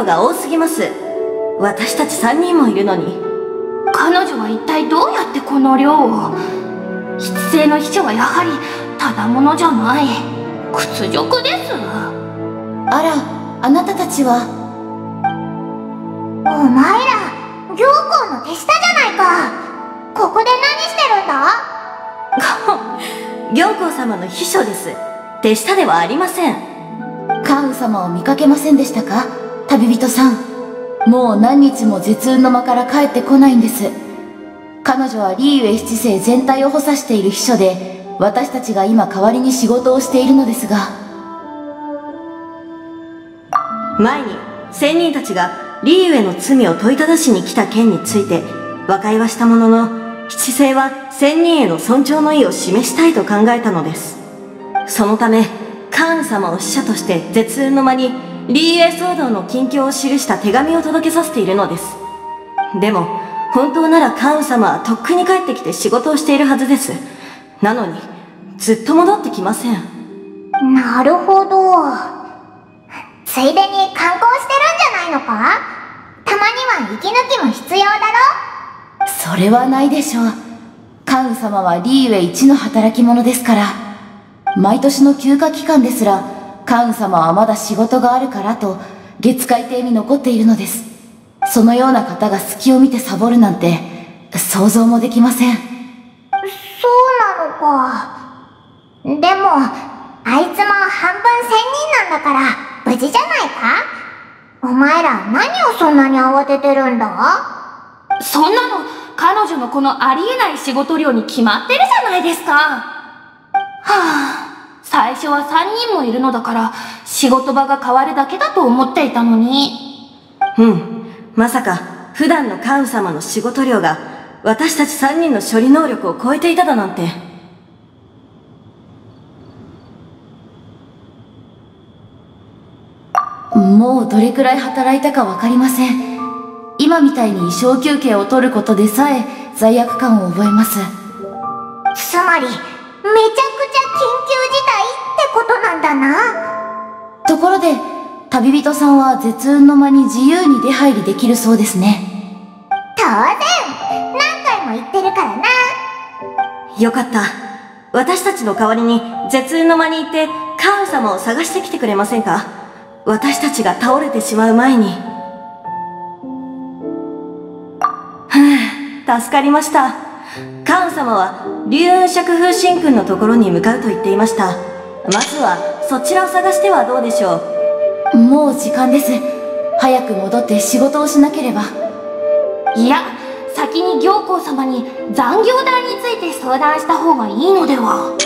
が多すぎます。私たち3人もいるのに。 彼女は一体どうやってこの量を。筆性の秘書はやはりただものじゃない。屈辱です。 あら、あなたたちは。 お前ら行幸の手下じゃないか。ここで何してるんだ？ 行幸様の秘書です。手下ではありません。 関羽様を見かけませんでしたか、旅人さん。もう何日も絶雲の間から帰ってこないんです。彼女はリーウェイ七世全体を補佐している秘書で、私たちが今代わりに仕事をしているのですが。 前に仙人たちがリーウェイの罪を問いただしに来た件について和解はしたものの、七世は仙人への尊重の意を示したいと考えたのです。そのため関羽様を使者として絶雲の間にリーウェイ騒動の近況を記した手紙を届けさせているのです。でも本当なら関羽様はとっくに帰ってきて仕事をしているはずです。なのにずっと戻ってきません。 なるほど。ついでに観光してるんじゃないのか？たまには息抜きも必要だろ？ それはないでしょう。関羽様はリーウェイ一の働き者ですから。毎年の休暇期間ですら、関羽様はまだ仕事があるからと月海邸に残っているのです。そのような方が隙を見てサボるなんて想像もできません。 そうなのか。でもあいつも半分仙人なんだから無事じゃないか？お前ら何をそんなに慌ててるんだ？ そんなの彼女のこのありえない仕事量に決まってるじゃないですか。はあ、最初は3人もいるのだから仕事場が変わるだけだと思っていたのに。 まさか普段の関羽様の仕事量が私たち3人の処理能力を超えていただなんて。 もうどれくらい働いたかわかりません。今みたいに小休憩を取ることでさえ罪悪感を覚えます。 つまりめちゃくちゃ緊急事態ってことなんだな。 ところで旅人さんは絶雲の間に自由に出入りできるそうですね。 当然何回も言ってるからな。 よかった。私たちの代わりに絶雲の間に行って関羽様を探してきてくれませんか？私たちが倒れてしまう前に。助かりました。関羽様は龍雲釈風神君のところに向かうと言っていました。まずはそちらを探してはどうでしょう。 もう時間です。早く戻って仕事をしなければ。 いや、先に行幸様に残業代について相談した方がいいのでは。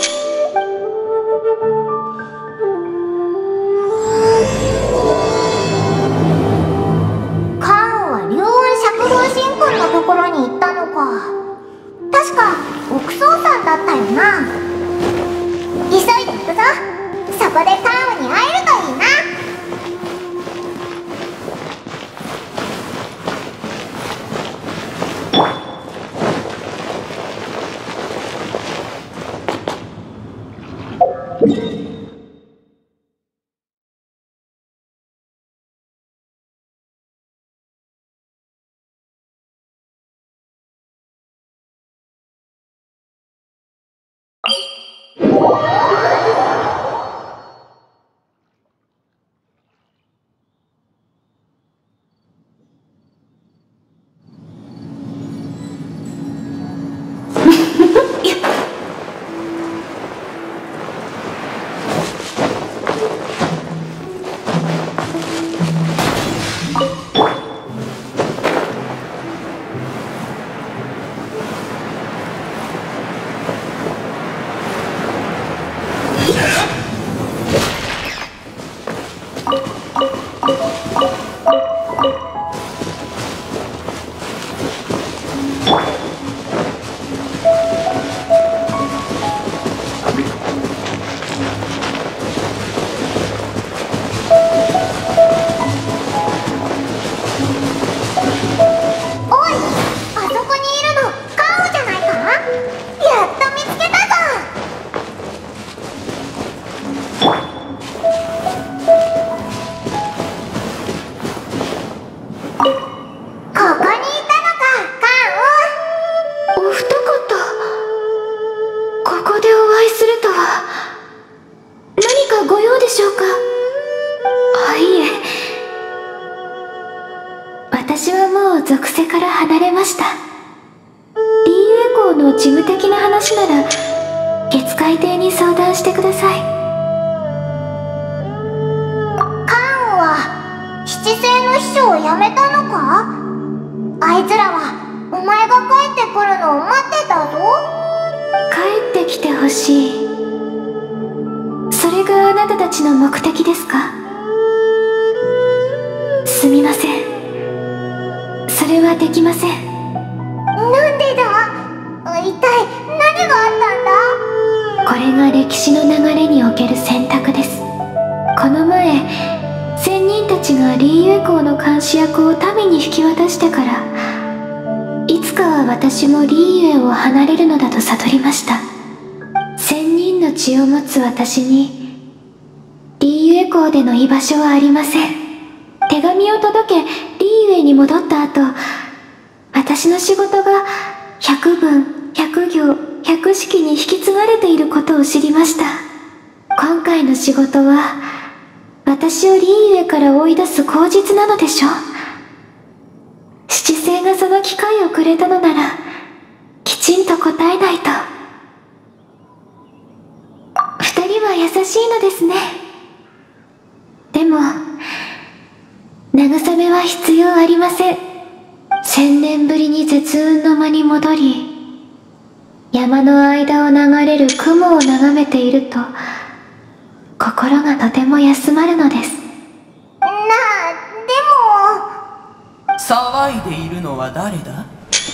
関羽は龍雲釈風神君のところに行ったのか。確か奥宗さんだったよな。急いで行くぞ。そこで関羽に会えるといいな。 ここにいたのか、カン。 お二方、ここでお会いするとは。何かご用でしょうか？いいえ。私はもう属性から離れました。リーユエコーの事務的な話なら月海邸に相談してください。 カンは七星の秘書を辞めたのか？あいつらはお前が帰ってくるのを待ってたぞ。 帰ってきてほしい。それがあなたたちの目的ですか？すみません、それはできません。 なんでだ？一体何があったんだ？ これが歴史の流れにおける選択です。この前、仙人たちがリーユエコーの監視役を民に引き渡してから、いつかは私もリーユエを離れるのだと悟りました。仙人の血を持つ私にリーユエコーでの居場所はありません。手紙を届けリーユエに戻った後、私の仕事が100文100行100式に引き継がれていることを知りました。今回の仕事は私をリーユエから追い出す口実なのでしょう。七星がその機会をくれたのならきちんと答えないと。二人は優しいのですね。でも慰めは必要ありません。1000年ぶりに絶雲の間に戻り、山の間を流れる雲を眺めていると心がとても休まるのです。 でも騒いでいるのは誰だ？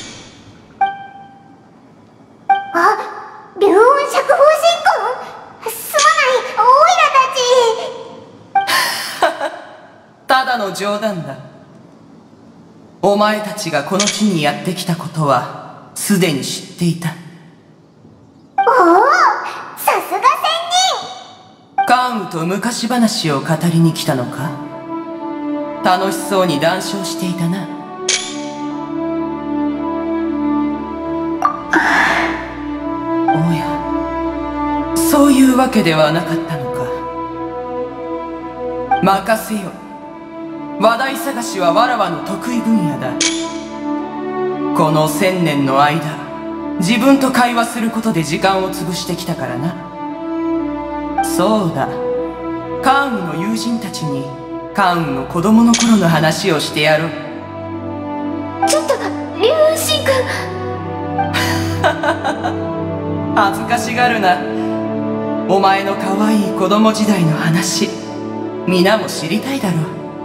龍雲釈放神君、すまない、オイラたち。 ただの冗談だ。お前たちがこの地にやってきたことはすでに知っていた。 おお、さすが仙人。 カーンと昔話を語りに来たのか？楽しそうに談笑していたな。おや、そういうわけではなかったのか。任せよ。話題探しはわらわの得意分野だ。この1000年の間、自分と会話することで時間を潰してきたからな。そうだ、カーンの友人たちにカーンの子供の頃の話をしてやろう。 ちょっと、龍雲神君。 恥ずかしがるな。お前の可愛い子供時代の話、皆も知りたいだろう。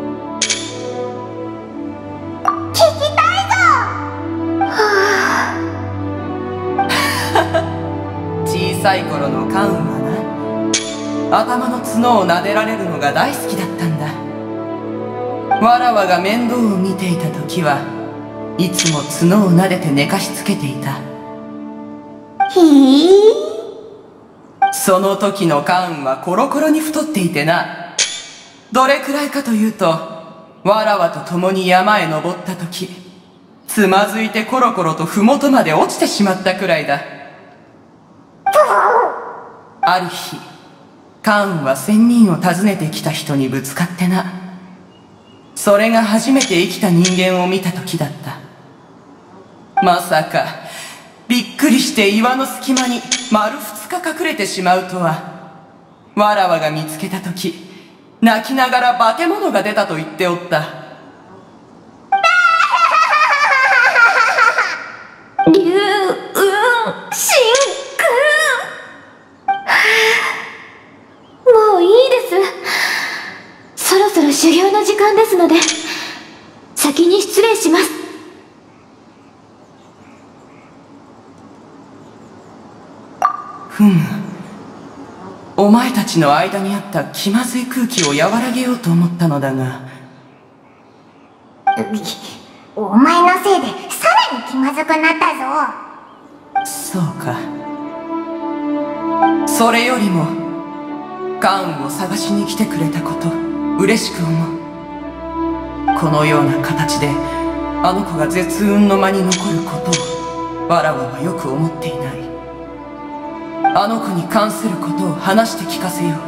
聞きたいぞ。 小さい頃のカーンはな、頭の角を撫でられるのが大好きだったんだ。わらわが面倒を見ていた時はいつも角を撫でて寝かしつけていた。その時のカーンはコロコロに太っていてな。どれくらいかというと、わらわと共に山へ登った時、つまずいてコロコロと麓まで落ちてしまったくらいだ。ある日、カーンは仙人を訪ねてきた人にぶつかってな。それが初めて生きた人間を見た時だった。まさか、びっくりして岩の隙間に丸2日隠れてしまうとは。わらわが見つけた時、泣きながら化け物が出たと言っておった。 龍雲神君。もういいです。そろそろ修行の時間ですので、先に失礼します。 ふむ。お前たちの間にあった気まずい空気を和らげようと思ったのだが。 お前のせいでさらに気まずくなったぞ。 そうか。それよりもカーンを探しに来てくれたこと嬉しく思う。 このような形であの子が絶運の間に残ることをわらわはよく思っていない。あの子に関することを話して聞かせよう。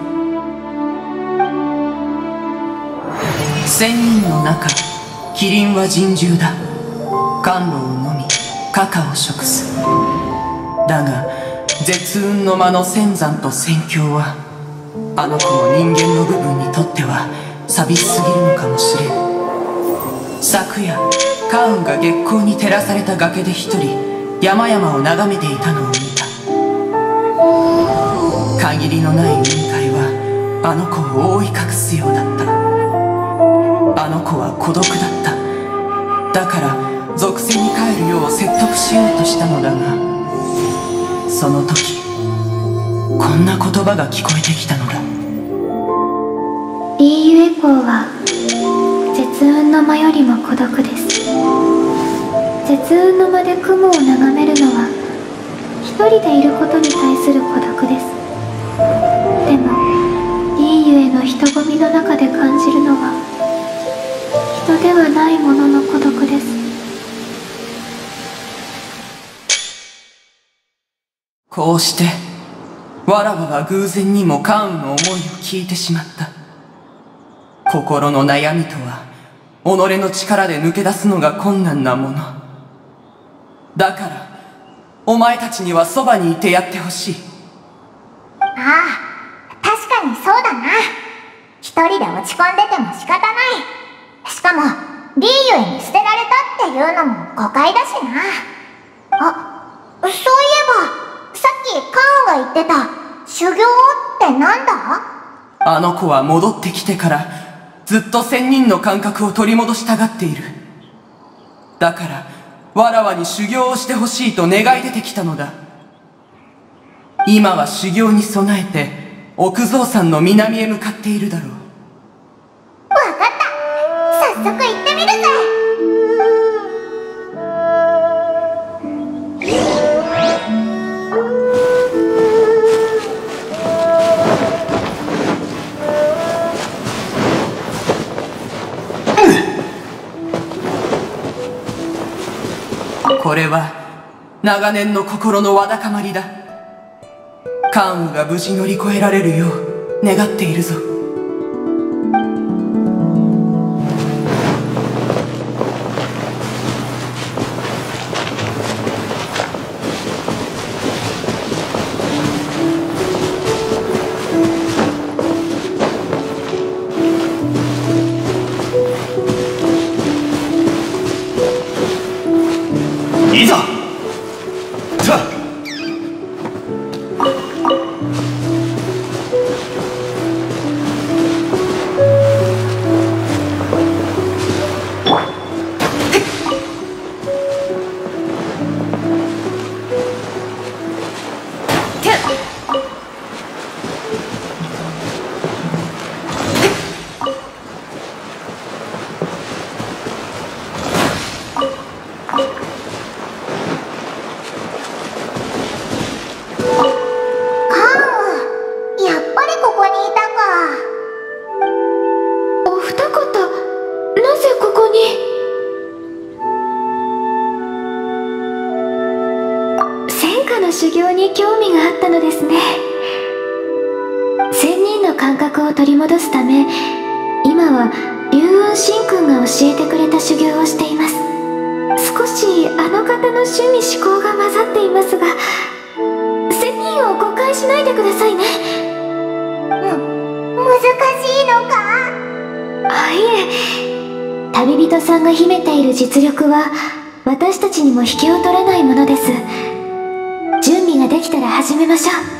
千人の中、キリンは人獣だ。甘露を飲みカカを食す。だが絶運の間の仙山と仙境はあの子の人間の部分にとっては寂しすぎるのかもしれん。昨夜カウンが月光に照らされた崖で一人山々を眺めていたのを見た。限りのない雲海はあの子を覆い隠すようだった。あの子は孤独だった。だから属性に帰るよう説得しようとしたのだが、その時こんな言葉が聞こえてきたのだ。 リーユエコーは絶運の間よりも孤独です。絶運の間で雲を眺めるのは一人でいることに対する孤独です。でもリーユへの人混みの中で感じるのは人ではないものの孤独です。 こうしてわらわは偶然にもカウンの思いを聞いてしまった。心の悩みとは己の力で抜け出すのが困難なものだから、お前たちにはそばにいてやってほしい。 ああ、確かにそうだな。一人で落ち込んでても仕方ない。しかもリーユエに捨てられたっていうのも誤解だしな。あ、そういえばさっきカウンが言ってた修行ってなんだ？ あの子は戻ってきてからずっと仙人の感覚を取り戻したがっている。だからわらわに修行をしてほしいと願い出てきたのだ。今は修行に備えて奥蔵山の南へ向かっているだろう。 わかった、早速行ってみるぜ。 これは長年の心のわだかまりだ。カウンが無事乗り越えられるよう願っているぞ。 いざ！ 修行に興味があったのですね。仙人の感覚を取り戻すため、今は龍雲神君が教えてくれた修行をしています。少しあの方の趣味思考が混ざっていますが、仙人を誤解しないでくださいね。 難しいのか？ いえ、旅人さんが秘めている実力は私たちにも引けを取らないものです。準備ができたら始めましょう。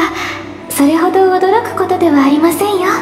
それほど驚くことではありませんよ。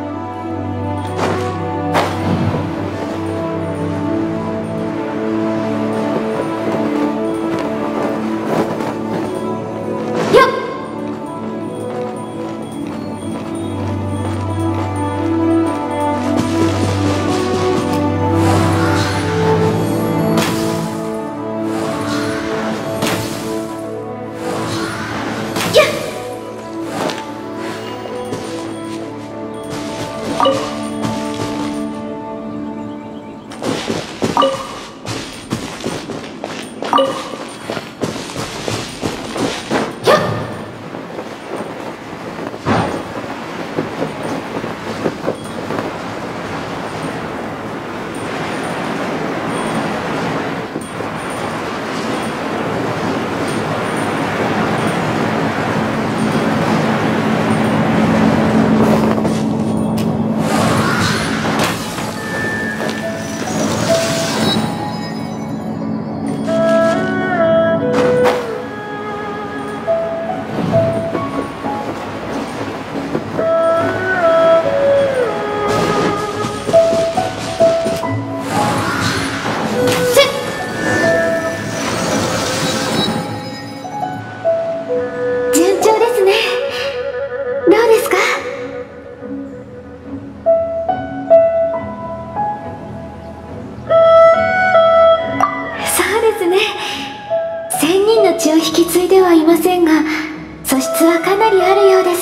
血を引き継いではいませんが、素質はかなりあるようです。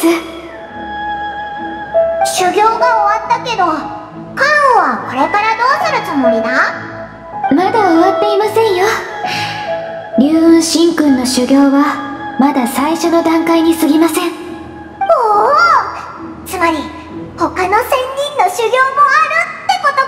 修行が終わったけど、カンはこれからどうするつもりだ？ まだ終わっていませんよ。龍雲神君の修行はまだ最初の段階に過ぎません。 おお、つまり他の仙人の修行もあるってこと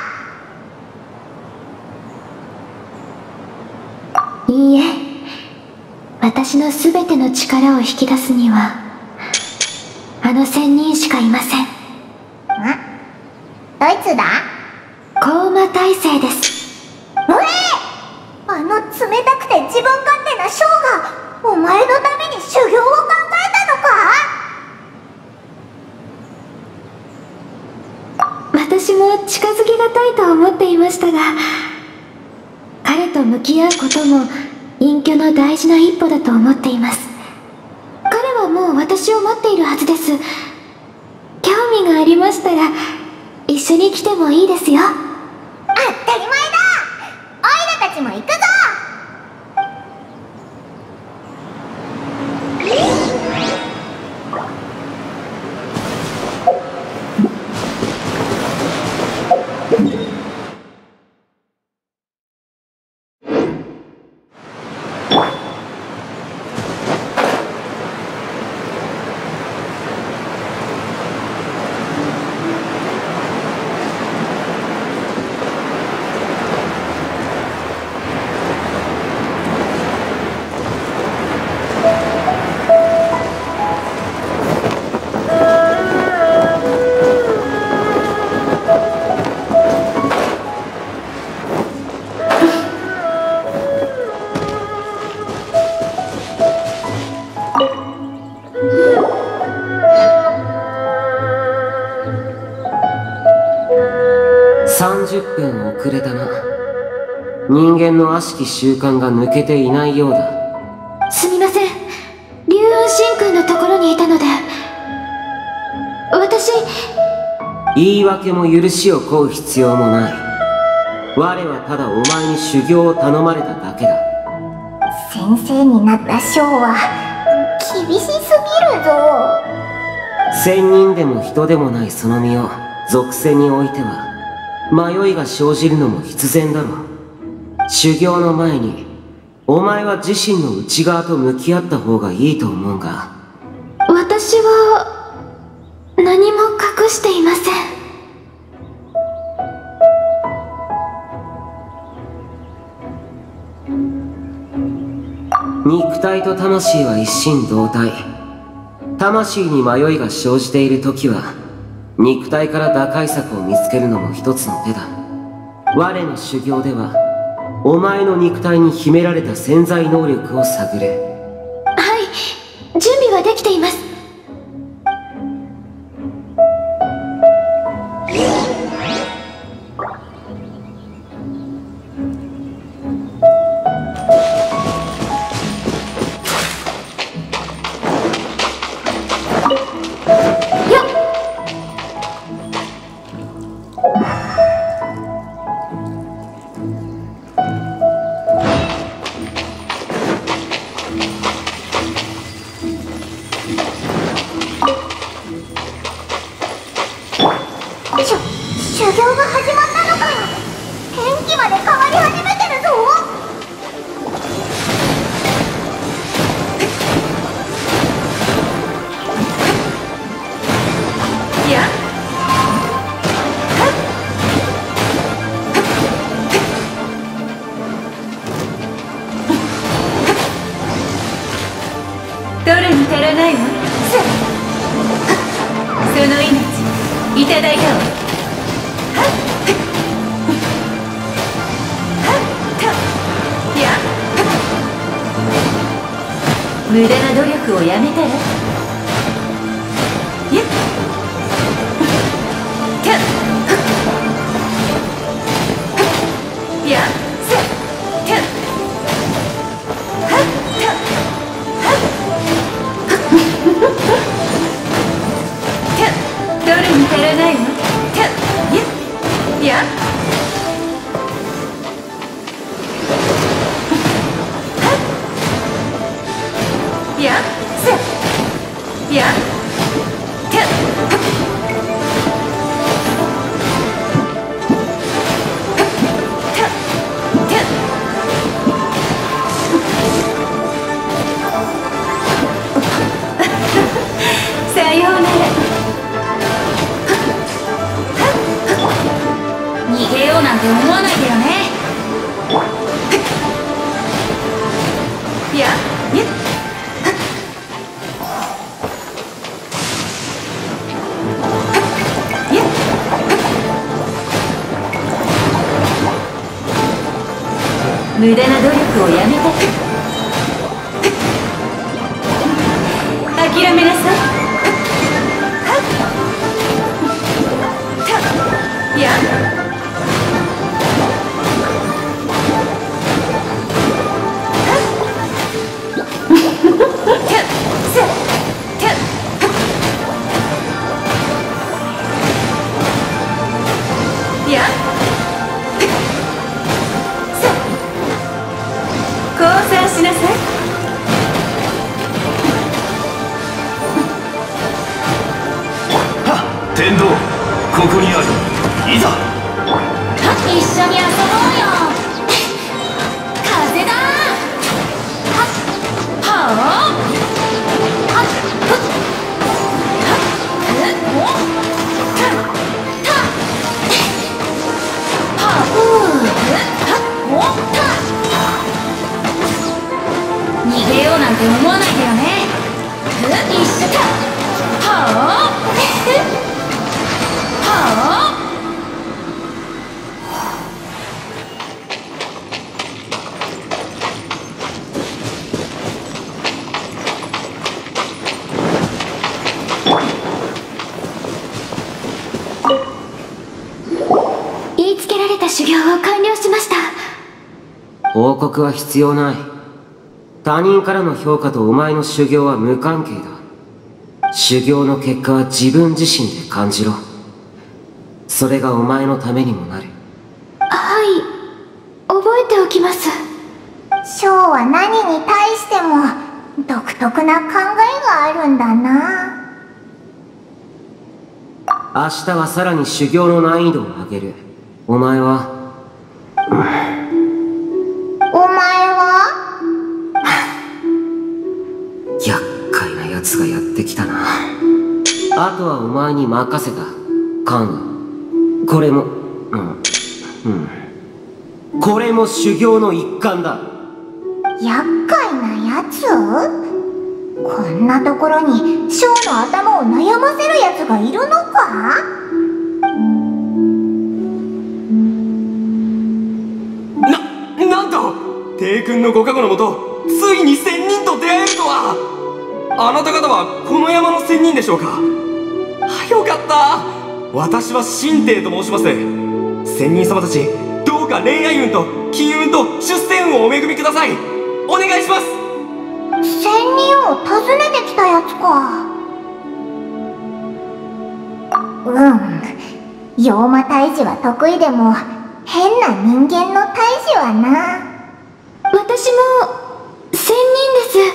か？ いいえ、私のすべての力を引き出すにはあの仙人しかいません。 どいつだ？ 高魔大聖です。 あの冷たくて自分勝手な将がお前のために修行を考えたのか？ 私も近づきがたいと思っていましたが、彼と向き合うことも隠居の大事な一歩だと思っています。彼はもう私を待っているはずです。興味がありましたら一緒に来てもいいですよ。 当たり前だ。オイラたちも行くぞ。 30分遅れたな。人間の悪しき習慣が抜けていないようだ。 すみません、龍雲神君のところにいたので。私、 言い訳も許しを請う必要もない。我はただお前に修行を頼まれただけだ。 先生になった将は厳しすぎるぞ。 仙人でも人でもないその身を属性においては迷いが生じるのも必然だろう。修行の前にお前は自身の内側と向き合った方がいいと思うが。 私は何も隠していません。 肉体と魂は一心同体。魂に迷いが生じている時は肉体から打開策を見つけるのも一つの手だ。我の修行ではお前の肉体に秘められた潜在能力を探る。 はい、準備はできています。 が始まったのかよ。天気まで変わり始めてるぞ。 いや取るに足らないわ。その命いただいたわ。無駄な努力をやめたら。やっやっ取るに足らないわ。やっややさようなら。逃げようなんて思わないでよね。やや無駄な努力をやめた。諦めなさい。やや降参しなさい。 はっ、天道、ここにある。いざ。 一緒に遊ぼうよ。風だ。はっはあはっふっはっおたたはうはっおた。逃げようなんて思わないでよね。一緒だ。はあはあ。 言いつけられた修行を完了しました。 報告は必要ない。他人からの評価とお前の修行は無関係だ。修行の結果は自分自身で感じろ。それがお前のためにもなる。 はい、覚えておきます。 ショーは何に対しても独特な考えがあるんだな。 明日はさらに修行の難易度を上げる。お前はお前は厄介な奴がやってきたな。あとはお前に任せた。カンはこれもこれも修行の一環だ。 厄介なやつ？こんなところにショーの頭を悩ませるやつがいるのか？ なんと帝君のご加護のもと、ついに仙人と出会えるとは。あなた方はこの山の仙人でしょうか？よかった。私は神帝と申します。仙人様たち、どうか恋愛運と金運と出世運をお恵みください。お願いします。 仙人を訪ねてきたやつか。妖魔退治は得意でも変な人間の退治はな。 私も仙人です。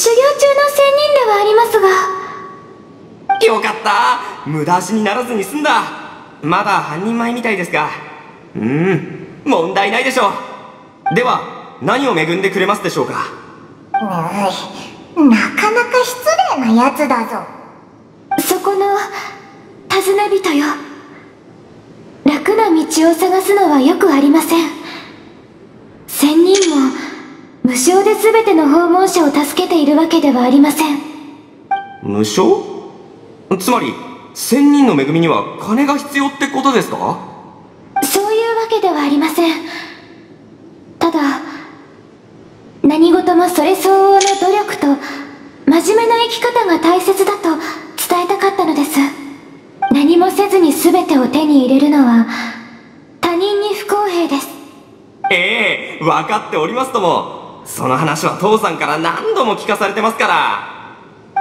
修行中の仙人ではありますが。 よかった。無駄足にならずに済んだ。 まだ半人前みたいですが、問題ないでしょう。では何を恵んでくれますでしょうか。 なかなか失礼なやつだぞ。 そこの尋ね人よ、楽な道を探すのはよくありません。仙人も無償で全ての訪問者を助けているわけではありません。 無償？つまり仙人の恵みには金が必要ってことですか？ そういうわけではありません。ただ何事もそれ相応の努力と真面目な生き方が大切だと伝えたかったのです。何もせずに全てを手に入れるのは他人に不公平です。 ええ、分かっておりますとも。その話は父さんから何度も聞かされてますから。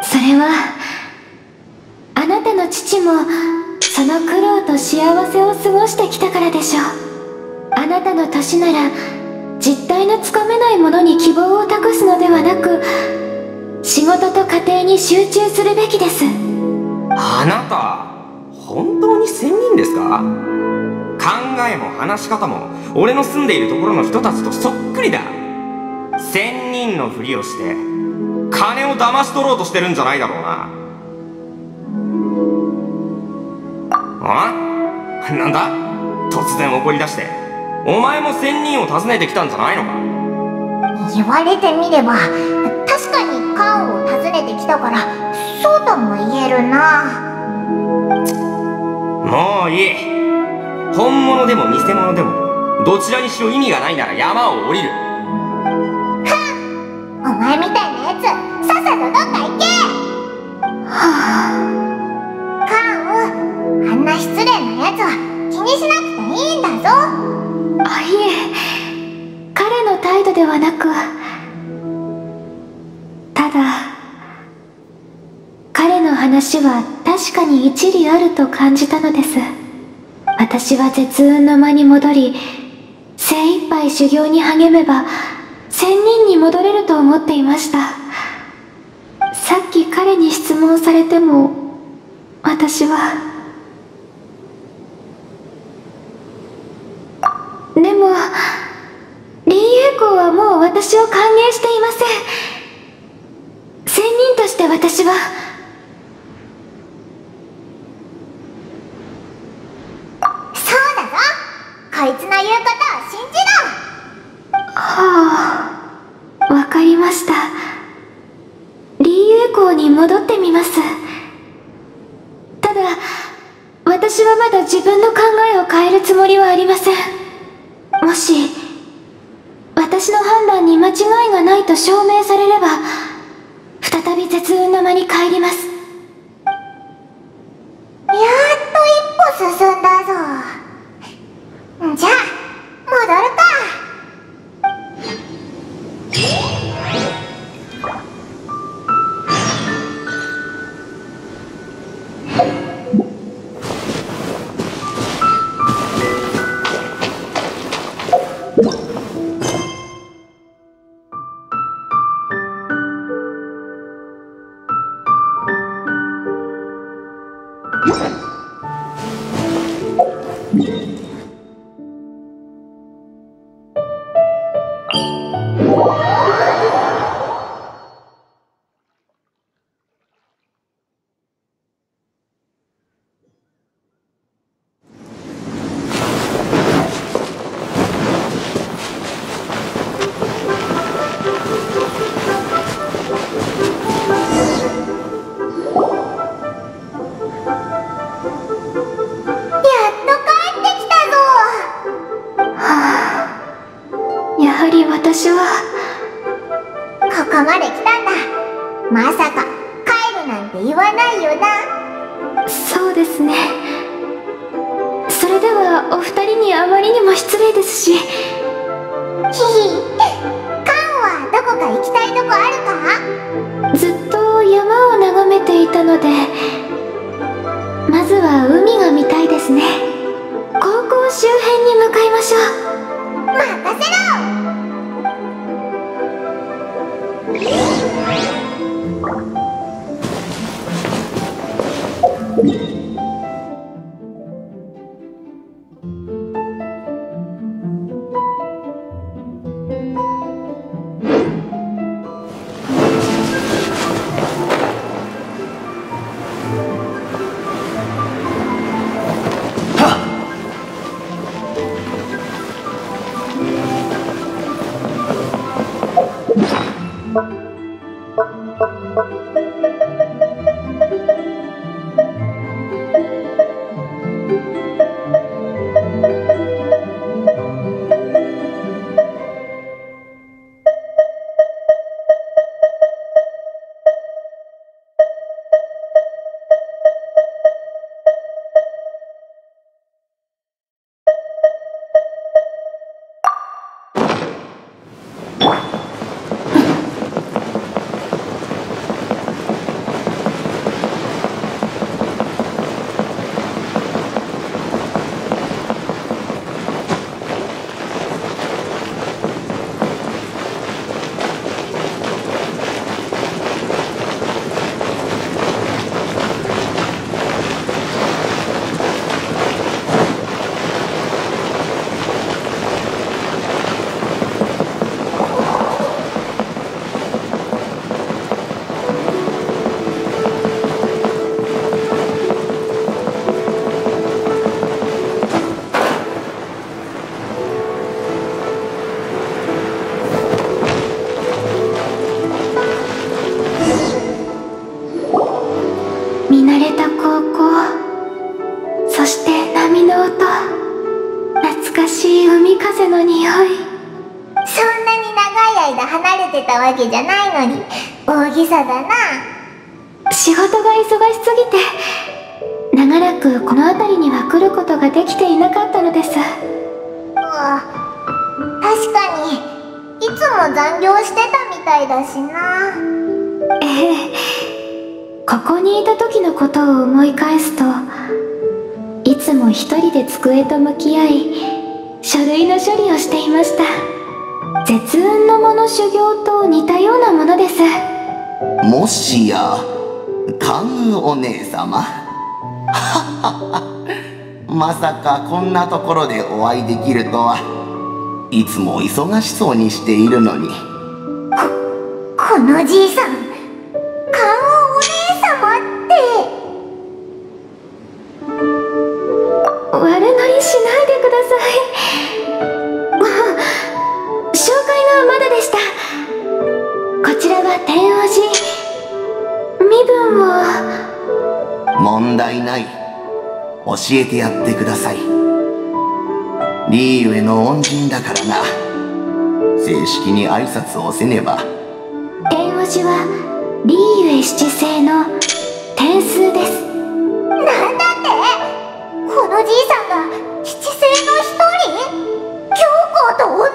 それはあなたの父もその苦労と幸せを過ごしてきたからでしょう。あなたの年なら実態のつかめないものに希望を託すのではなく、仕事と家庭に集中するべきです。 あなた本当に仙人ですか？考えも話し方も俺の住んでいるところの人たちとそっくりだ。仙人のふりをして金を騙し取ろうとしてるんじゃないだろうな。なんだ突然怒り出して。お前も仙人を訪ねてきたんじゃないのか？ 言われてみれば確かにカンを訪ねてきたからそうとも言えるな。 もういい。本物でも偽物でもどちらにしろ意味がないなら山を降りる。 お前みたいなやつさっさとどっか行け。カンあんな失礼なやつは気にしなくていいんだぞ。 いえ、彼の態度ではなく、ただ彼の話は確かに一理あると感じたのです。私は絶運の間に戻り、精一杯修行に励めば仙人に戻れると思っていました。さっき彼に質問されても私は。でも林栄光はもう私を歓迎していません。仙人として私は。 そうだぞ、こいつの言うことを信じろ。 わかりました。林栄光に戻ってみます。ただ私はまだ自分の考えを変えるつもりはありません。もし私の判断に間違いがないと証明されれば再び絶運の間に帰ります。 やっと一歩進んだぞ。じゃあ戻るか。 私はここまで来たんだ。まさか帰るなんて言わないよな。 そうですね。それではお二人にあまりにも失礼ですし。 ヒヒ、カンはどこか行きたいとこあるか？ ずっと山を眺めていたので、まずは海が見たいですね。高校周辺に向かいましょう。 任せろ。 見慣れた高校、そして波の音、懐かしい海風の匂い。 そんなに長い間離れてたわけじゃないのに大げさだな。 仕事が忙しすぎて長らくこの辺りには来ることができていなかったのです。 確かにいつも残業してたみたいだしな。 ここにいた時のことを思い返すと、いつも一人で机と向き合い書類の処理をしていました。絶運の間の修行と似たようなものです。 もしや関羽お姉様まさかこんなところでお会いできるとは。いつも忙しそうにしているのに。 このじいさん、関羽お姉様って悪乗りしないでください。紹介がまだでした。こちらは天王寺。身分は。 問題ない。教えてやってください。リーウェの恩人だからな。正式に挨拶をせねば。 天王寺はリーウェ七星の天数です。 なんだって？このじいさんが七星の一人？教皇と同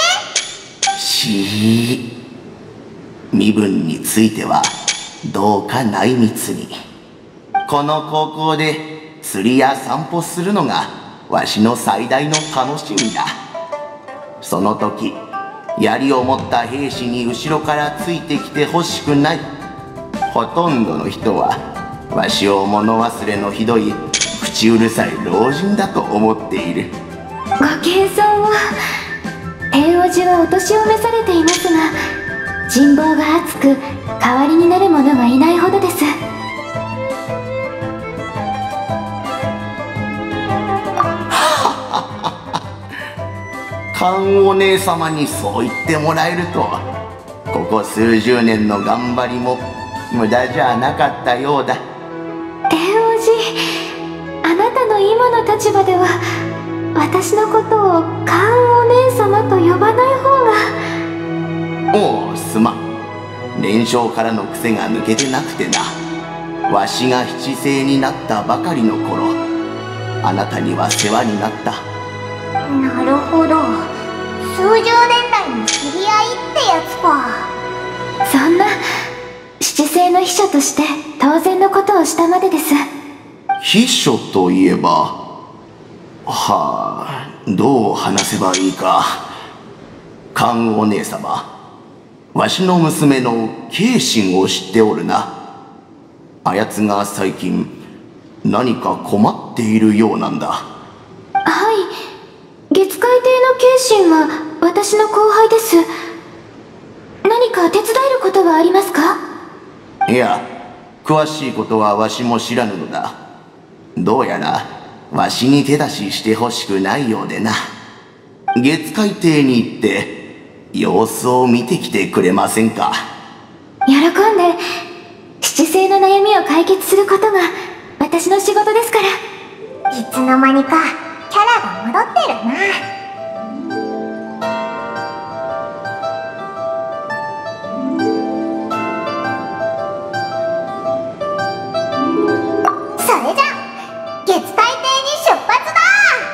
じ？ 身分についてはどうか内密に。この高校で釣りや散歩するのがわしの最大の楽しみだ。その時槍を持った兵士に後ろからついてきてほしくない。ほとんどの人はわしを物忘れのひどい口うるさい老人だと思っている。 ご謙遜を。天王寺はお年を召されていますが、人望が厚く代わりになる者がいないほどです。 関羽お姉様にそう言ってもらえると、ここ数十年の頑張りも無駄じゃなかったようだ。 天王寺、あなたの今の立場では私のことを関羽お姉様と呼ばない方が。 おう、すまん。年少からの癖が抜けてなくてな。わしが七星になったばかりの頃、あなたには世話になった。 なるほど、数十年来の知り合いってやつか。 そんな七星の秘書として当然のことをしたまでです。 秘書といえば、どう話せばいいか。関羽お姉様、わしの娘の慶心を知っておるな。あやつが最近何か困っているようなんだ。 はい、月海亭の慶心は私の後輩です。何か手伝えることはありますか？ いや、詳しいことはわしも知らぬのだ。どうやらわしに手出ししてほしくないようでな。月海亭に行って様子を見てきてくれませんか？ 喜んで。七星の悩みを解決することが私の仕事ですから。 いつの間にかキャラが戻ってるな。それじゃ月海亭に出発だ。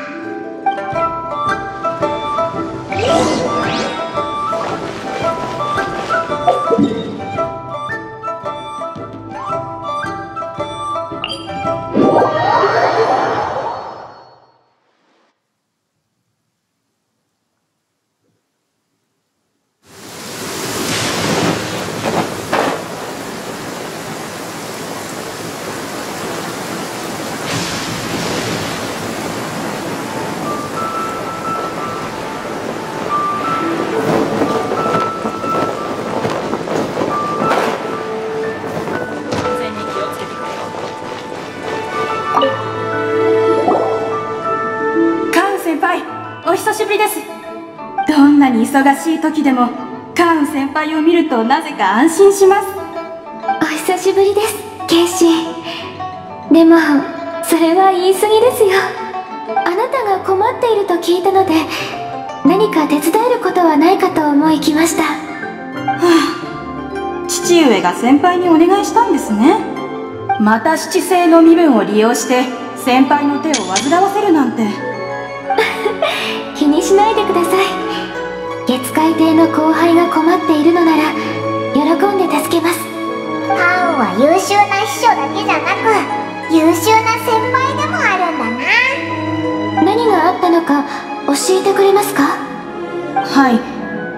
お久しぶりです。どんなに忙しい時でもカーン先輩を見るとなぜか安心します。 お久しぶりです、慶心。 でもそれは言い過ぎですよ。あなたが困っていると聞いたので、何か手伝えることはないかと思い来ました。 父上が先輩にお願いしたんですね。また七星の身分を利用して先輩の手を煩わせるなんて。 気にしないでください。月海亭の後輩が困っているのなら喜んで助けます。 カンは優秀な秘書だけじゃなく優秀な先輩でもあるんだな。 何があったのか教えてくれますか？ はい、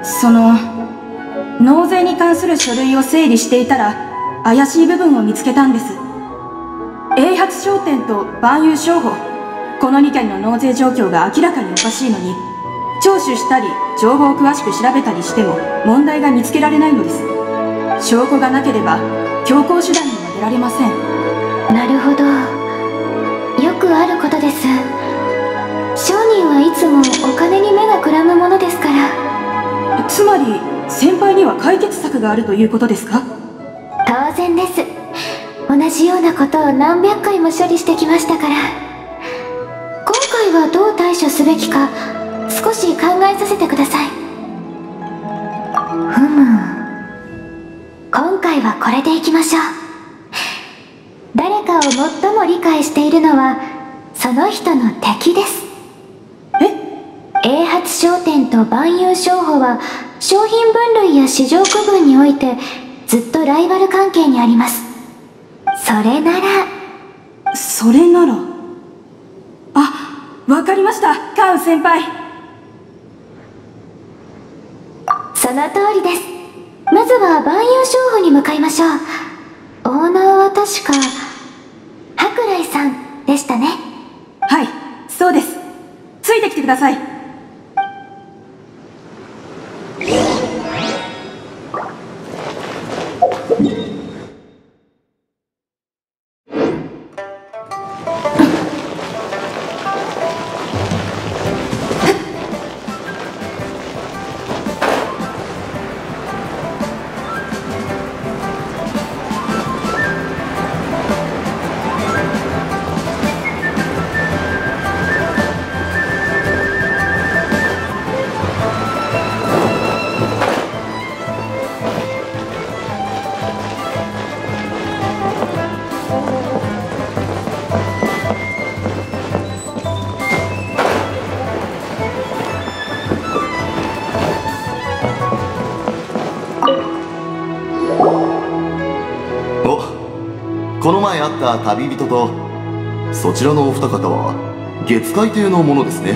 納税に関する書類を整理していたら怪しい部分を見つけたんです。永発商店と万有商法、この2件の納税状況が明らかにおかしいのに、聴取したり情報を詳しく調べたりしても問題が見つけられないのです。証拠がなければ強行手段には出られません。 なるほど、よくあることです。商人はいつもお金に目がくらむものですから。 つまり先輩には解決策があるということですか？ 当然です。同じようなことを何百回も処理してきましたから。今回はどう対処すべきか少し考えさせてください。今回はこれでいきましょう。誰かを最も理解しているのはその人の敵です。永発商店と万有商法は商品分類や市場区分においてずっとライバル関係にあります。それならわかりました、カウ先輩。 その通りです。まずは万有商法に向かいましょう。オーナーは確か舶来さんでしたね。 はい、そうです。ついてきてください。 この前会った旅人と、そちらのお二方は月海亭のものですね。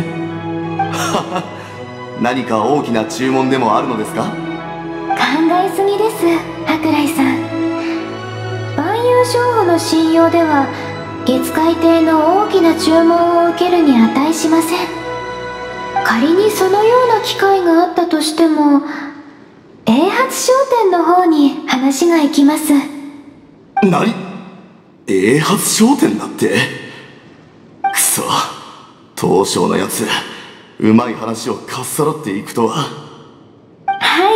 何か大きな注文でもあるのですか？ 考えすぎです、舶来さん。万有商法の信用では月海亭の大きな注文を受けるに値しません。仮にそのような機会があったとしても永発商店の方に話が行きます。 何？永発商店だって？くそ、東証のやつ、うまい話をかっさらっていくとは。 はい、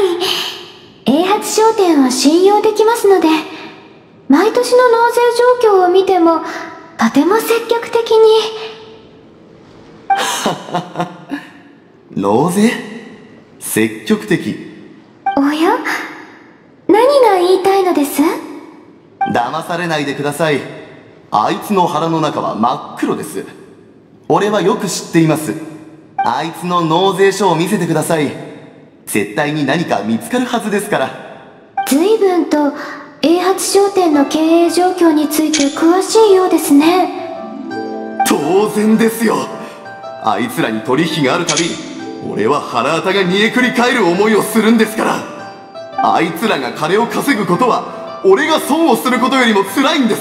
永発商店は信用できますので、毎年の納税状況を見てもとても積極的に。 納税？積極的？ おや？何が言いたいのです？ 騙されないでください。あいつの腹の中は真っ黒です。俺はよく知っています。あいつの納税書を見せてください。絶対に何か見つかるはずですから。 随分と永発商店の経営状況について詳しいようですね。 当然ですよ。あいつらに取引があるたび、俺は腹当たが煮えくり返る思いをするんですから。あいつらが金を稼ぐことは俺が損をすることよりも辛いんです。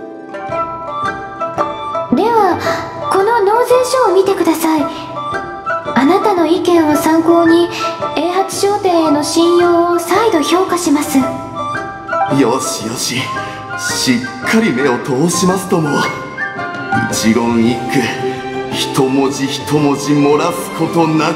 ではこの納税書を見てください。あなたの意見を参考に永発商店への信用を再度評価します。 よしよし、しっかり目を通しますとも。一言一句、一文字一文字漏らすことなく。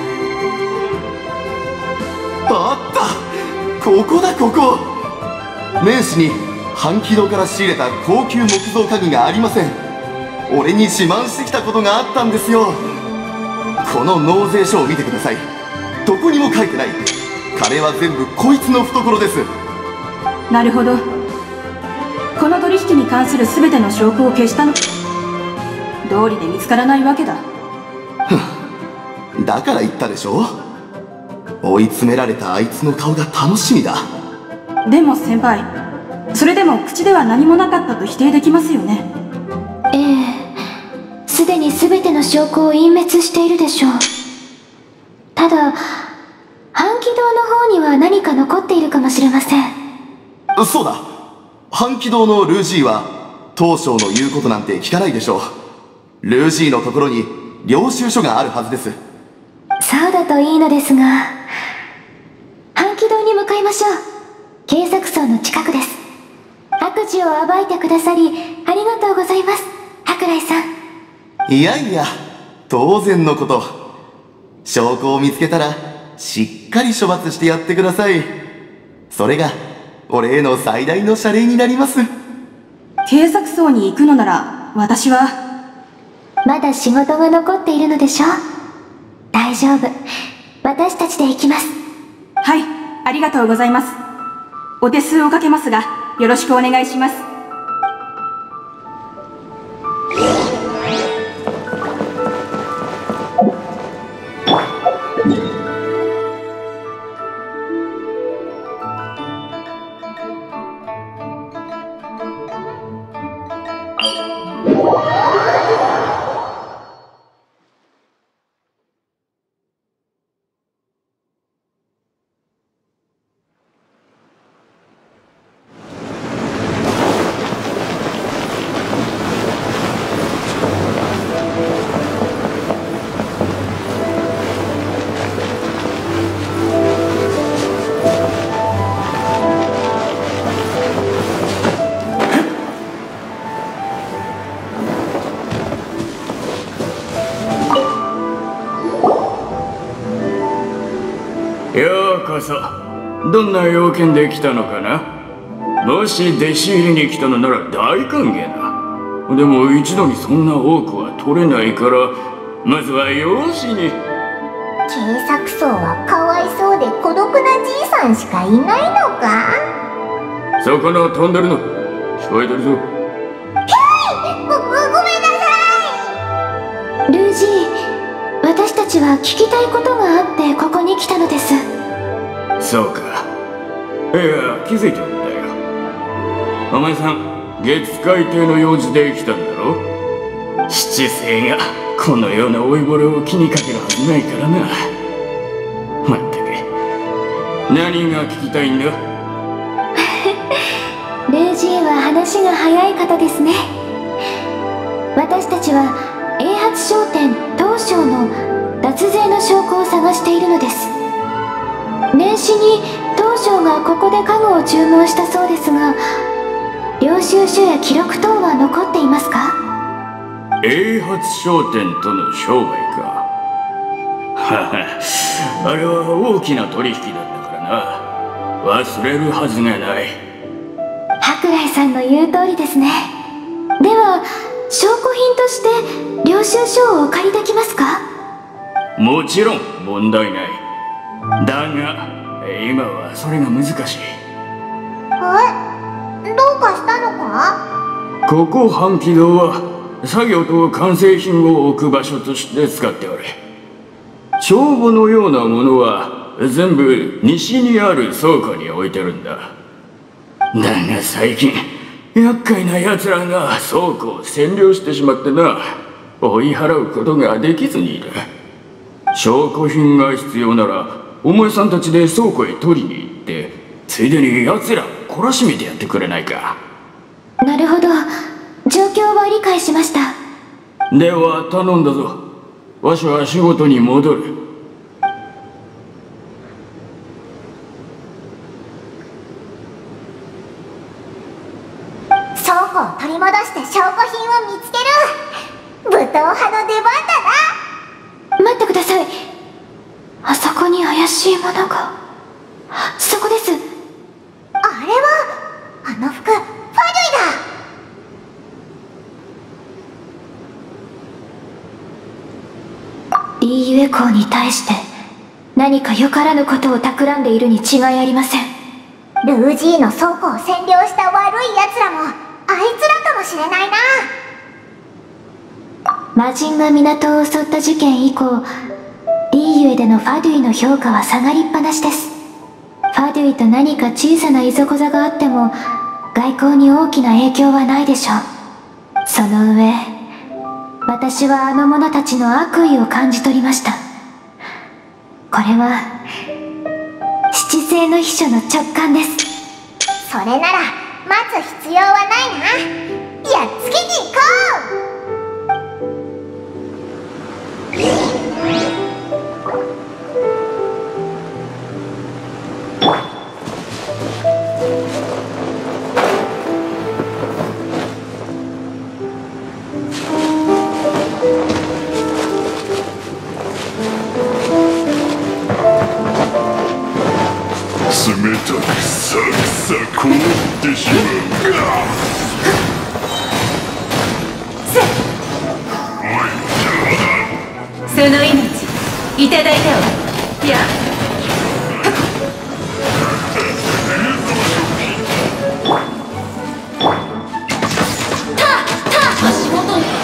あった、ここだここ。 年始に半軌道から仕入れた高級木造家具がありません。俺に自慢してきたことがあったんですよ。この納税書を見てください。どこにも書いてない。金は全部こいつの懐です。 なるほど。この取引に関する全ての証拠を消したの。道理で見つからないわけだ。 だから言ったでしょ。追い詰められたあいつの顔が楽しみだ。 でも先輩、それでも口では何もなかったと否定できますよね。 ええ、すでに全ての証拠を隠滅しているでしょう。ただ半軌道の方には何か残っているかもしれません。 そうだ、半軌道のルージーは当省の言うことなんて聞かないでしょう。ルージーのところに領収書があるはずです。 そうだといいのですが、半軌道に向かいましょう。警察層の近くです。悪事を暴いてくださりありがとうございます、桜井さん。 いやいや、当然のこと。証拠を見つけたらしっかり処罰してやってください。それが俺への最大の謝礼になります。 警察層に行くのなら私は。 まだ仕事が残っているのでしょう。大丈夫、私たちで行きます。 はい、ありがとうございます。お手数をかけますがよろしくお願いします。 ようこそ。どんな用件で来たのかな。もし弟子入りに来たのなら大歓迎だ。でも一度にそんな多くは取れないから、まずは養子に。 警察層はかわいそうで孤独なじいさんしかいないのか。 そこの飛んでるの聞こえてるぞ。 ごめんなさい。 ルージー、私たちは聞きたいことがあってここに来たのです。 そうか。いや、気づいてるんだよ。お前さん、月海亭の用事で来たんだろ。七星がこのような老いぼれを気にかけるはずないからな。まったく、何が聞きたいんだ。 ルージーは話が早い方ですね。私たちは英発商店東証の脱税の証拠を探しているのです。年始に東証がここで家具を注文したそうですが、領収書や記録等は残っていますか？ 英発商店との商売か。あれは大きな取引だったからな。忘れるはずがない。 桜井さんの言う通りですね。では証拠品として領収書をお借りできますか？ もちろん問題ない。だが今はそれが難しい。 どうかしたのか？ ここ半軌道は作業と完成品を置く場所として使っておる。帳簿のようなものは全部西にある倉庫に置いてるんだ。だが最近厄介な奴らが倉庫を占領してしまってな、追い払うことができずにいる。証拠品が必要ならお前さんたちで倉庫へ取りに行って、ついでに奴らを懲らしめてやってくれないか。 なるほど、状況は理解しました。 では頼んだぞ。わしは仕事に戻る。 倉庫を取り戻して証拠品を見つける。武闘派の出番だな。 待ってください。あそこに怪しいものが。そこです。 あれはあの服、ファドゥイだ。リーユエ公に対して何かよからぬことを企んでいるに違いありません。 ルージーの倉庫を占領した悪い奴らもあいつらかもしれないな。 魔人が港を襲った事件以降、リーユエでのファドゥイの評価は下がりっぱなしです。ファドゥイと何か小さないざこざがあっても外交に大きな影響はないでしょう。その上、私はあの者たちの悪意を感じ取りました。これは七星の秘書の直感です。 それなら待つ必要はないな。やっつけに行こう。 冷たくさくさ凍ってしまう。 その命いただいたわ。いや足元に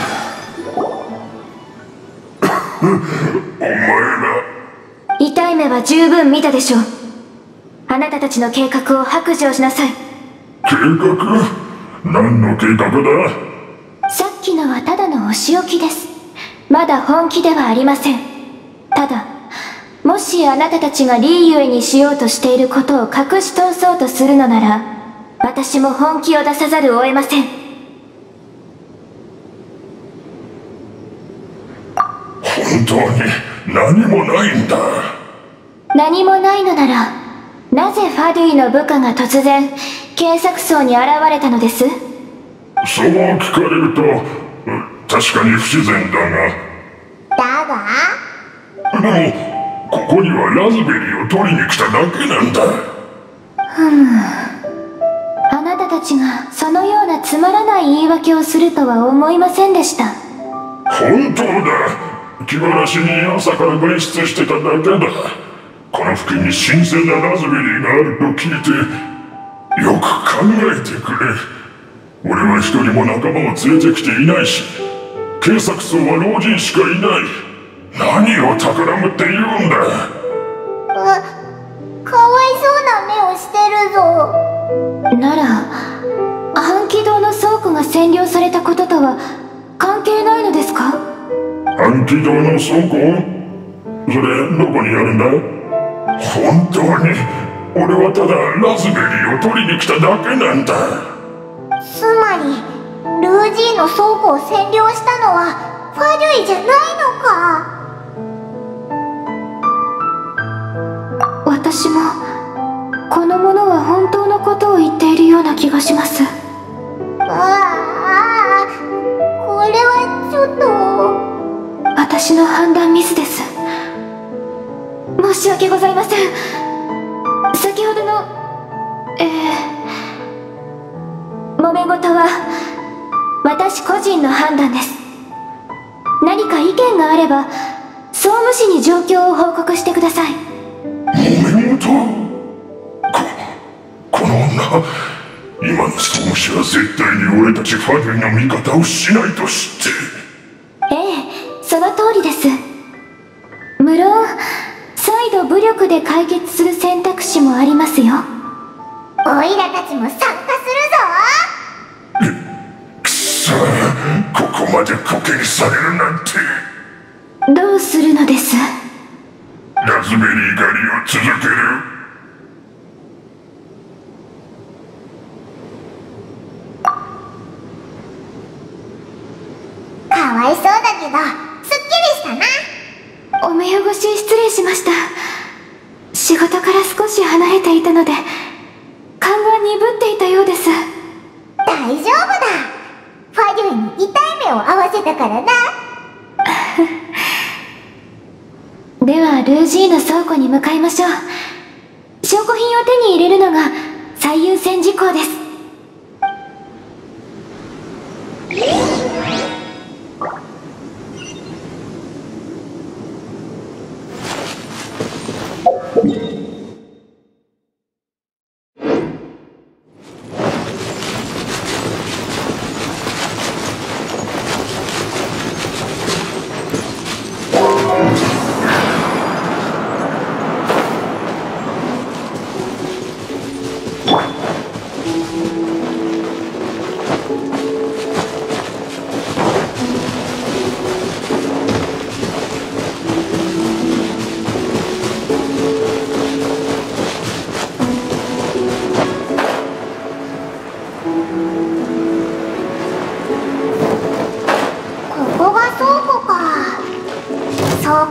お前ら痛い目は十分見たでしょう。あなたたちの計画を白状しなさい。 計画？何の計画だ？ さっきのはただのお仕置きです。まだ本気ではありません。ただ、もしあなたたちがリーユエにしようとしていることを隠し通そうとするのなら、私も本気を出さざるを得ません。 本当に何もないんだ。 何もないのなら、なぜファドゥイの部下が突然検索層に現れたのです？ そう聞かれると確かに不自然だが。でもここにはラズベリーを取りに来ただけなんだ。 あなたたちがそのようなつまらない言い訳をするとは思いませんでした。 本当だ。気晴らしに朝から外出してただけだ。この付近に新鮮なラズベリーがあると聞いて、よく考えてくれ。俺は一人も仲間を連れてきていないし、警察層は老人しかいない。何を企むって言うんだ。 かわいそうな目をしてるぞ。 なら、半鬼堂の倉庫が占領されたこととは関係ないのですか？ 半鬼堂の倉庫？それどこにあるんだ？本当に俺はただラズベリーを取りに来ただけなんだ。 つまりルージーの倉庫を占領したのはファドゥイじゃないのか。 私もこの者は本当のことを言っているような気がします。 これはちょっと。 私の判断ミスです。申し訳ございません。先ほどの揉め事は私個人の判断です。何か意見があれば総務士に状況を報告してください。 揉め事？この女、今の総務士は絶対に俺たちファドゥイの味方をしないと知って。 ええ、その通りです。無論再度武力で解決する選択肢もありますよ。 オイラたちも参加するぞ。 くそ、ここまでコケにされるなんて。 どうするのです？ ラズベリー狩りを続ける。 かわいそうだけどすっきりしたな。 お目汚し失礼しました。仕事から少し離れていたので勘が鈍っていたようです。 大丈夫だ。ファドゥイに痛い目を合わせたからな。 ではルージーの倉庫に向かいましょう。証拠品を手に入れるのが最優先事項です。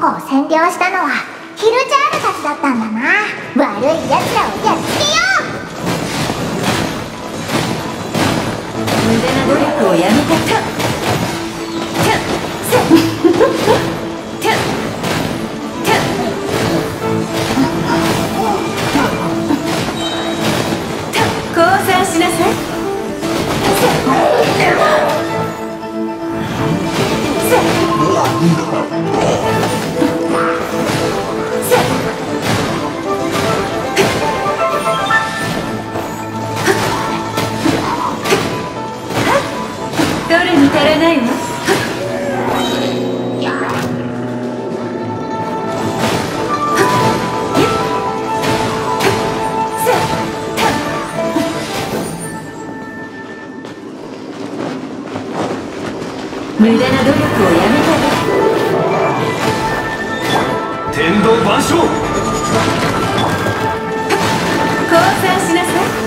庫を占領したのはヒルチャールたちだったんだな。悪い奴らをやっつけよう。 無駄な努力をやめた降参しなさい。どれに足らないわ。無駄な努力をやめたら天道万象降参しなさい。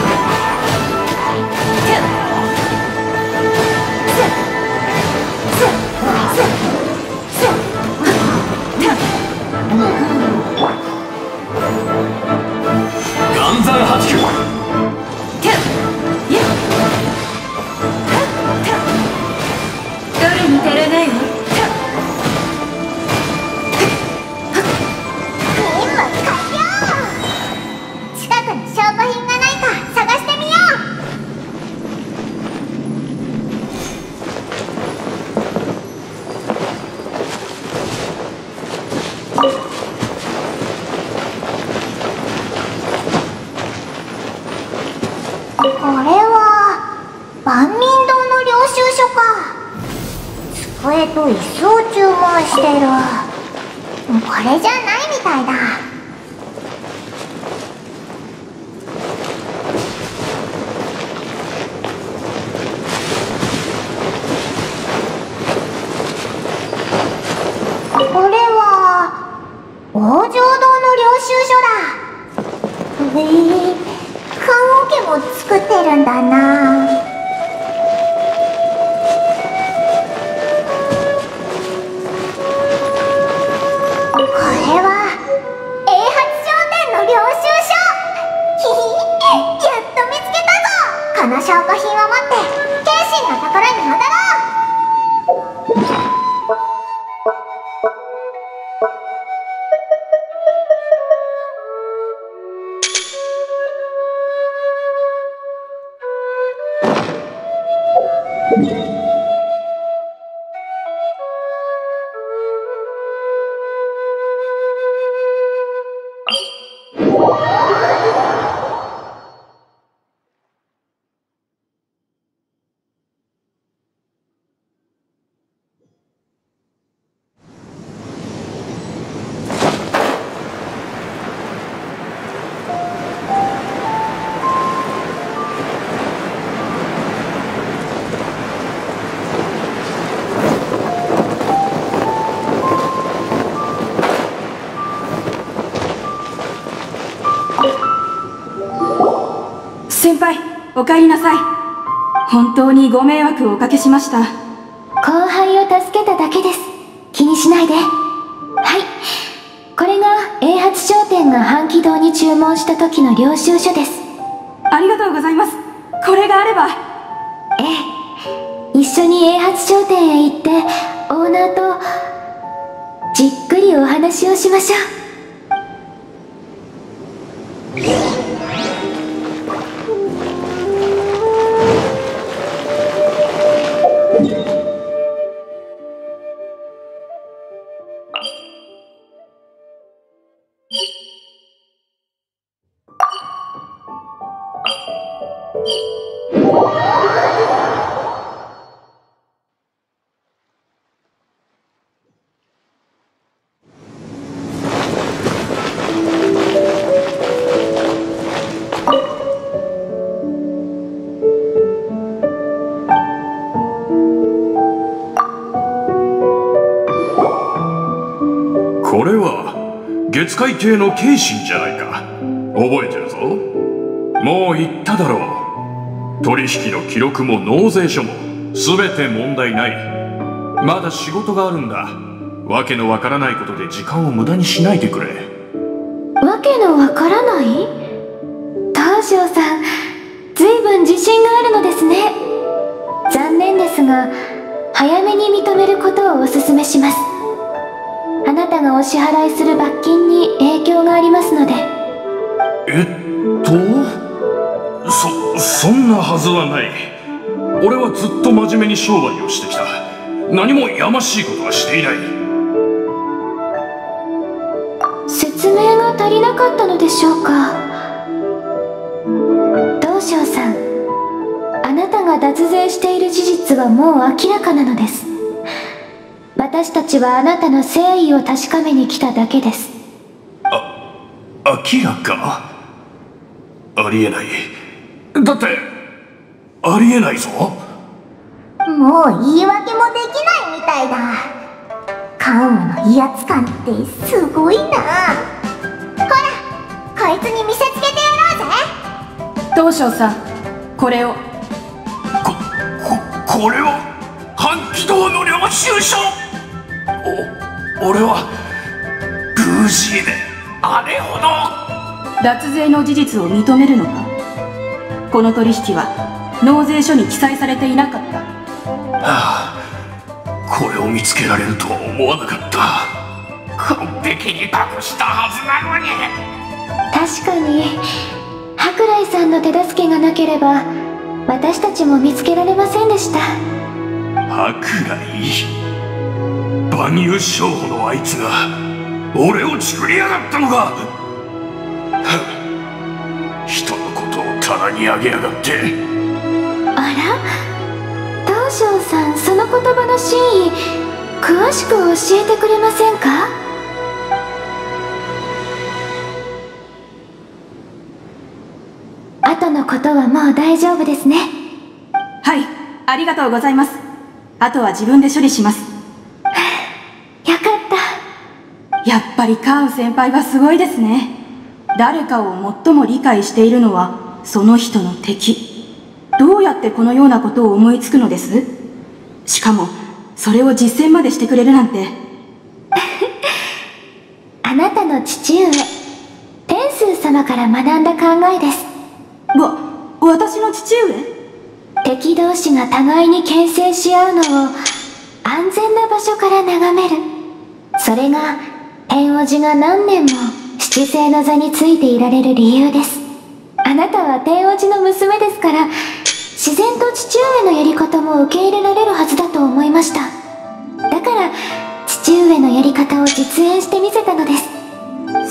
岩山八九どれに足らないわ。 近くに証拠品がないか探してみよこれは万民堂の領収書か。机と椅子を注文してる。これじゃないみたいだ。これは王城堂の領収書だ。棺桶も作ってるんだな。これは英発商店の領収書。やっと見つけたぞ。この証拠品を持って謙信のところに戻ろう。 先輩、お帰りなさい。本当にご迷惑をおかけしました。 後輩を助けただけです。気にしないで。はい、これが英発商店が半気堂に注文した時の領収書です。 ありがとうございます。これがあれば。 ええ、一緒に英発商店へ行ってオーナーとじっくりお話をしましょう。 これは月海亭の謙信じゃないか。覚えてるぞ。もう言っただろう。取引の記録も納税書も全て問題ない。まだ仕事があるんだ。 わけのわからないことで時間を無駄にしないでくれ。 わけのわからない？東條さん、ずいぶん自信があるのですね。残念ですが、早めに認めることをお勧めします。あなたがお支払いする罰金に影響がありますので。 そんなはずはない。俺はずっと真面目に商売をしてきた。何もやましいことはしていない。 説明が足りなかったのでしょうか。東條さん、あなたが脱税している事実はもう明らかなのです。私たちはあなたの誠意を確かめに来ただけです。 明らか？ありえない。だってありえないぞ。 もう言い訳もできないみたいだ。カウムの威圧感ってすごいな。ほら、こいつに見せつけてやろうぜ。 東條さん、これを。 これは半軌道の領収書。俺はブージーであれほど。 脱税の事実を認めるのか。この取引は納税書に記載されていなかった。 これを見つけられるとは思わなかった。完璧に隠したはずなのに。 確かに舶来さんの手助けがなければ私たちも見つけられませんでした。 舶来？万有商法のあいつが俺を作りやがったのか。人のことを棚にあげやがって。 あら、東條さん、その言葉の真意詳しく教えてくれませんか？後のことはもう大丈夫ですね。 はい、ありがとうございます。あとは自分で処理します。 よかった。 やっぱりカーン先輩はすごいですね。誰かを最も理解しているのはその人の敵。どうやってこのようなことを思いつくのです？しかもそれを実践までしてくれるなんて。 あなたの父上天数様から学んだ考えです。 私の父上？ 敵同士が互いに牽制し合うのを安全な場所から眺める。それが天王寺が何年も七星の座についていられる理由です。あなたは天王寺の娘ですから、自然と父上のやり方も受け入れられるはずだと思いました。だから父上のやり方を実演してみせたのです。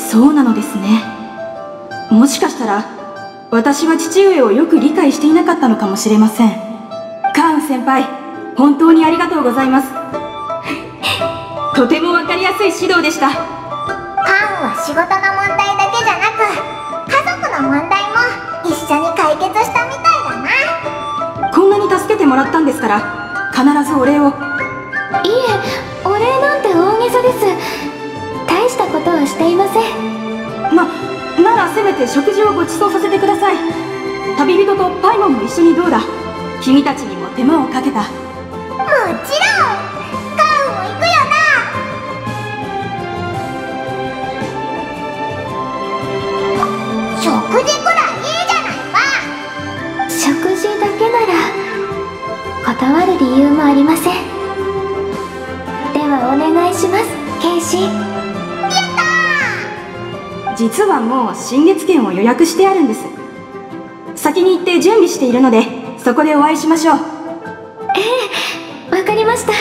そうなのですね。もしかしたら私は父上をよく理解していなかったのかもしれません。カーン先輩、本当にありがとうございます。とてもわかりやすい指導でした。 カーンは仕事の問題だけじゃなく家族の問題も一緒に解決したみたいだな。 こんなに助けてもらったんですから必ずお礼を。 いえ、お礼なんて大げさです。大したことはしていません。 ならせめて食事をご馳走させてください。旅人とパイモンも一緒にどうだ。君たちにも手間をかけた。もちろん、 カーンも行くよな。食事くらいいいじゃないか。 食事だけなら断る理由もありません。ではお願いします、ケイシ。 実はもう新月券を予約してあるんです。先に行って準備しているのでそこでお会いしましょう。 ええ、わかりました。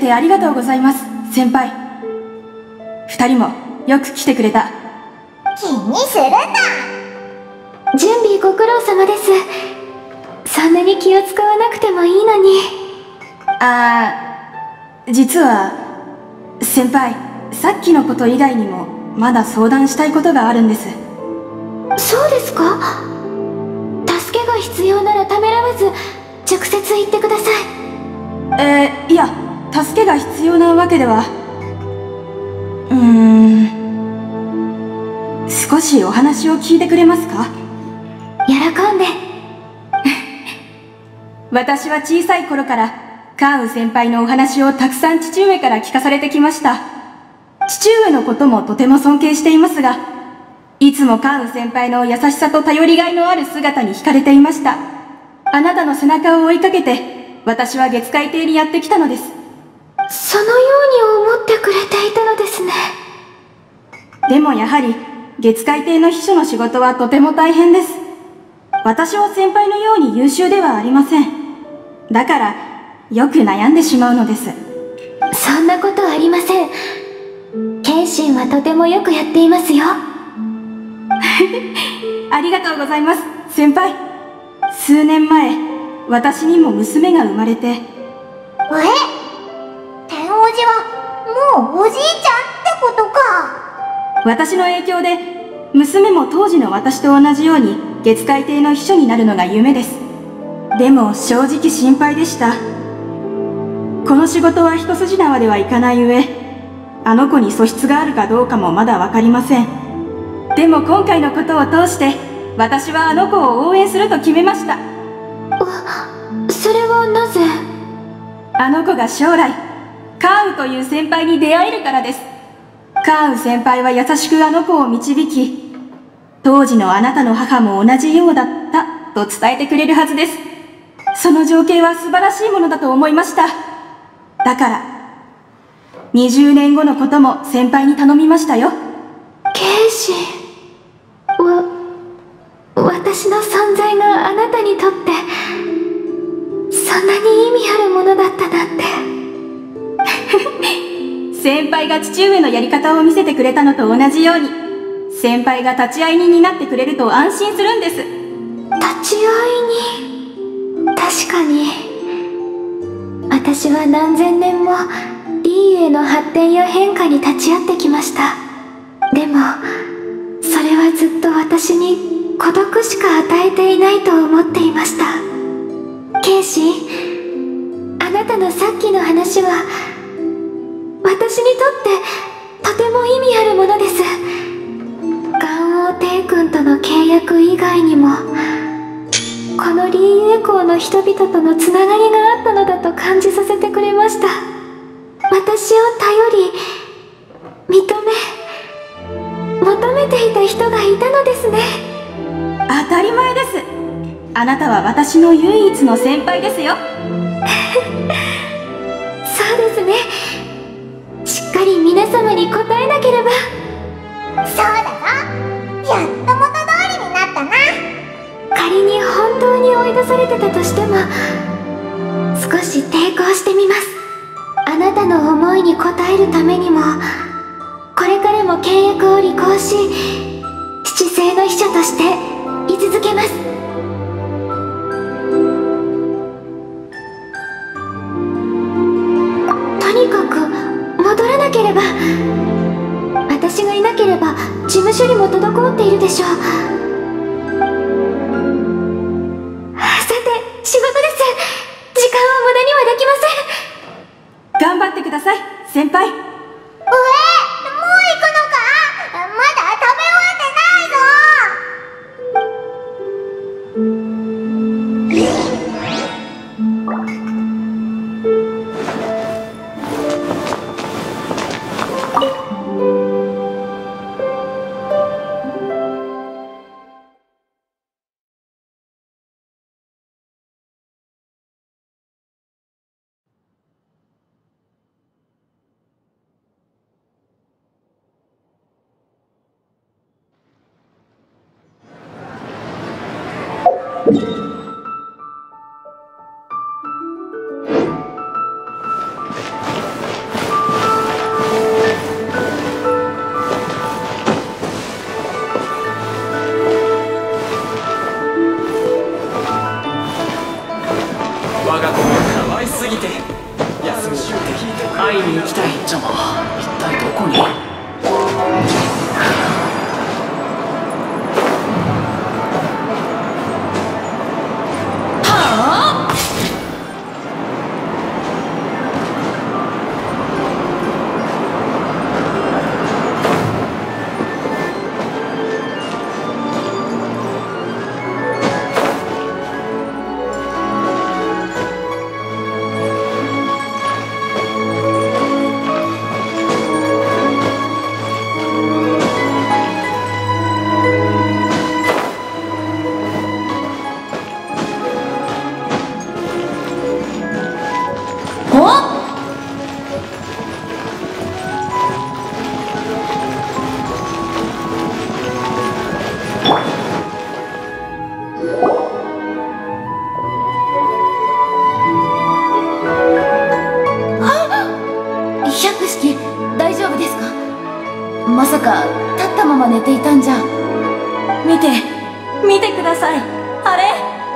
てありがとうございます、先輩。二人もよく来てくれた。 気にするな。 準備ご苦労様です。そんなに気を使わなくてもいいのに。 実は、先輩、さっきのこと以外にもまだ相談したいことがあるんです。 そうですか？助けが必要ならためらわず直接言ってください。 いや、助けが必要なわけでは。少しお話を聞いてくれますか？ 喜んで。 私は小さい頃からカーン先輩のお話をたくさん父上から聞かされてきました。父上のこともとても尊敬していますが、いつもカーン先輩の優しさと頼りがいのある姿に惹かれていました。あなたの背中を追いかけて私は月海亭にやってきたのです。 そのように思ってくれていたのですね。 でもやはり月海亭の秘書の仕事はとても大変です。私は先輩のように優秀ではありません。だからよく悩んでしまうのです。 そんなことありません。謙信はとてもよくやっていますよ。 ありがとうございます、先輩。数年前、私にも娘が生まれて。 天王寺はもうおじいちゃんってことか。 私の影響で娘も当時の私と同じように月海亭の秘書になるのが夢です。でも正直心配でした。この仕事は一筋縄ではいかない上、あの子に素質があるかどうかもまだ分かりません。でも今回のことを通して私はあの子を応援すると決めました。 それはなぜ？ あの子が将来カーウという先輩に出会えるからです。カーウ先輩は優しくあの子を導き、当時のあなたの母も同じようだったと伝えてくれるはずです。その情景は素晴らしいものだと思いました。だから20年後のことも先輩に頼みましたよ。 謙信私の存在があなたにとってそんなに意味あるものだったなんて。 先輩が父上のやり方を見せてくれたのと同じように、先輩が立ち会い人になってくれると安心するんです。 立ち会い人。確かに私は何千年もリーウェイの発展や変化に立ち会ってきました。でもそれはずっと私に孤独しか与えていないと思っていました。謙信、あなたのさっきの話は私にとってとても意味あるものです。元王帝君との契約以外にもこのリーウェ港の人々とのつながりがあったのだと感じさせてくれました。私を頼り認め求めていた人がいたのですね。 当たり前です。あなたは私の唯一の先輩ですよ。 そうですね。しっかり皆様に答えなければ。 そうだぞ。やっと元通りになったな。 仮に本当に追い出されてたとしても少し抵抗してみます。あなたの思いに応えるためにもこれからも契約を履行し父性の秘書として居続けます。とにかく戻らなければ。私がいなければ事務処理も滞っているでしょう。さて仕事です。時間を無駄にはできません。 頑張ってください、先輩。 もう行くのか？まだ食べ終わってないぞ。 まさか立ったまま寝ていたんじゃ。 見てください、あれ。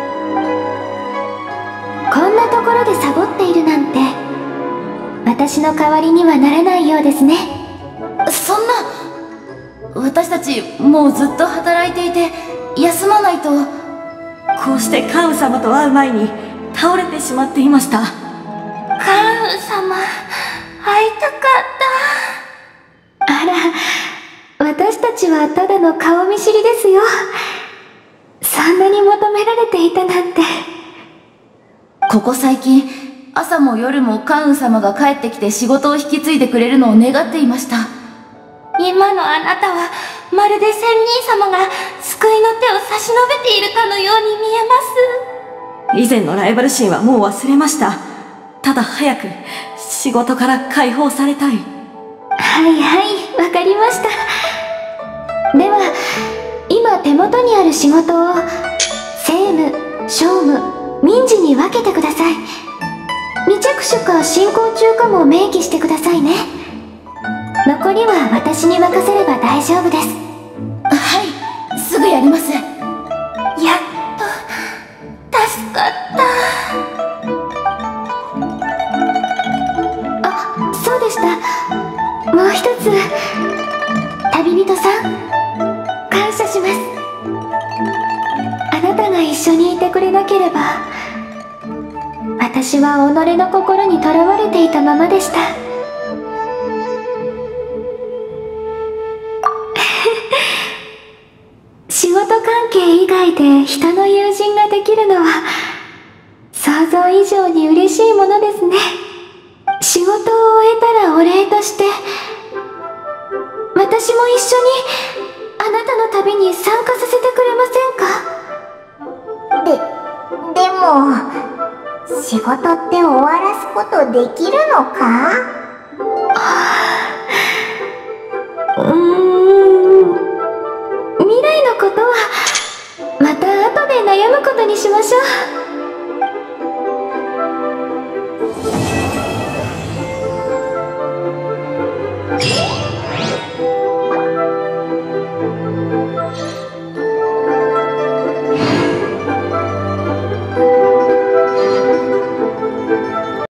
こんなところでサボっているなんて、私の代わりにはならないようですね。 そんな。私たちもうずっと働いていて休まないと。 こうしてカウン様と会う前に倒れてしまっていました。 カウン様、会いたかった。 あら、私たちはただの顔見知りですよ。そんなに求められていたなんて。 ここ最近朝も夜もカウン様が帰ってきて仕事を引き継いでくれるのを願っていました。 今のあなたはまるで仙人様が救いの手を差し伸べているかのように見えます。 以前のライバル心はもう忘れました。ただ早く仕事から解放されたい。 はいはい、わかりました。では今手元にある仕事を政務、商務、民事に分けてください。未着手か進行中かも明記してくださいね。残りは私に任せれば大丈夫です。 はい、すぐやります。 やっと助かった。 あ、そうでした。もう一つ、旅人さん、感謝します。あなたが一緒にいてくれなければ、私は己の心にとらわれていたままでした。仕事関係以外で人の友人ができるのは想像以上に嬉しいものですね。仕事を終えたらお礼として、私も一緒にあなたの旅に参加させてくれませんか？ でも、仕事って終わらすことできるのか？ 未来のことはまた後で悩むことにしましょう。